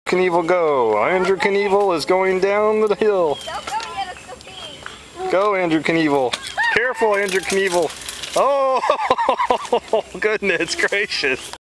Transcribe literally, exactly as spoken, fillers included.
Knievel go. Andrew Knievel is going down the hill. Don't go yet, let's go see. Go, Andrew Knievel. Careful, Andrew Knievel. Oh, goodness gracious.